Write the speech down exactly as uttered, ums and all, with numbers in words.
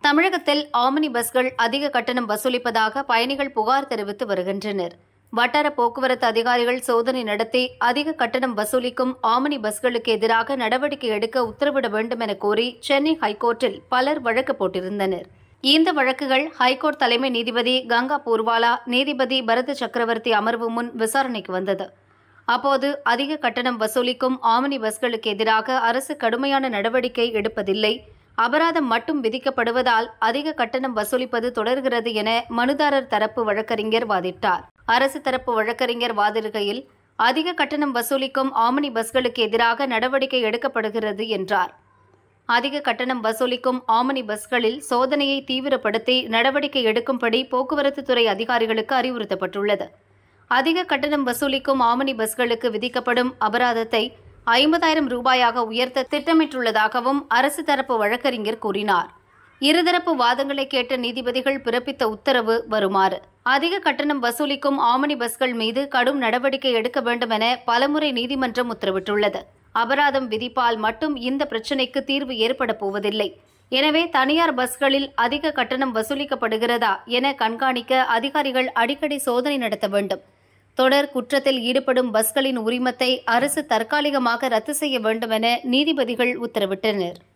தமிழகத்தில் ஆம்னி பஸ்கள் அதிக கட்டணம் வசூலிப்பதாக பயணிகள் புகார் தெரிவித்து வருகின்றனர். வட்டார போக்குவரத்து அதிகாரிகள் சோதனை நடத்தி அதிக கட்டணம் வசூலிக்கும் ஆம்னி பஸ்களுக்கு எதிராக நடவடிக்கை எடுக்க உத்தரவிட வேண்டும் என கோரி சென்னை ஹைகோர்ட்டில் பலர் வழக்கு போட்டிருந்தனர். இந்த வழக்குகள் ஹைகோர்ட் தலைமை நீதிபதி கங்கா பூர்வாலா, நீதிபதி பரத சக்கரவர்த்தி அமர்வு முன் விசாரணைக்கு வந்தது. அப்போது அதிக கட்டணம் வசூலிக்கும் ஆம்னி பஸ்களுக்கு எதிராக அரசு கடுமையான நடவடிக்கை எடுப்பதில்லை, அபராதம் மட்டும் விதிக்கப்படுவதால் அதிக கட்டணம் வசூலிப்பது தொடர்கிறது என மனுதாரர் தரப்பு வழக்கறிஞர் வாதிட்டார். அரசு தரப்பு வழக்கறிஞர் வாதிடுகையில், அதிக கட்டணம் வசூலிக்கும் ஆம்னி பஸ்களுக்கு எதிராக நடவடிக்கை எடுக்கப்படுகிறது என்றார். அதிக கட்டணம் வசூலிக்கும் ஆம்னி பஸ்களில் சோதனையை தீவிரப்படுத்தி நடவடிக்கை எடுக்கும்படி போக்குவரத்து துறை அதிகாரிகளுக்கு அறிவுறுத்தப்பட்டுள்ளது. அதிக கட்டணம் வசூலிக்கும் ஆம்னி பஸ்களுக்கு விதிக்கப்படும் அபராதத்தை ஐம்பதாயிரம் ரூபாயாக உயர்த்த திட்டமிட்டுள்ளதாகவும் அரசு தரப்பு வழக்கறிஞர் கூறினார். இருதரப்பு வாதங்களை கேட்ட நீதிபதிகள் பிறப்பித்த உத்தரவு வருமாறு: அதிக கட்டணம் வசூலிக்கும் ஆம்னி பஸ்கள் மீது கடும் நடவடிக்கை எடுக்க வேண்டும் என பலமுறை நீதிமன்றம் உத்தரவிட்டுள்ளது. அபராதம் விதிப்பால் மட்டும் இந்த பிரச்சினைக்கு தீர்வு ஏற்பட போவதில்லை. எனவே தனியார் பஸ்களில் அதிக கட்டணம் வசூலிக்கப்படுகிறதா என கண்காணிக்க அதிகாரிகள் அடிக்கடி சோதனை நடத்த வேண்டும். தொடர் குற்றத்தில் ஈடுபடும் பஸ்களின் உரிமத்தை அரசு தற்காலிகமாக ரத்து செய்ய வேண்டும் என நீதிபதிகள் உத்தரவிட்டனர்.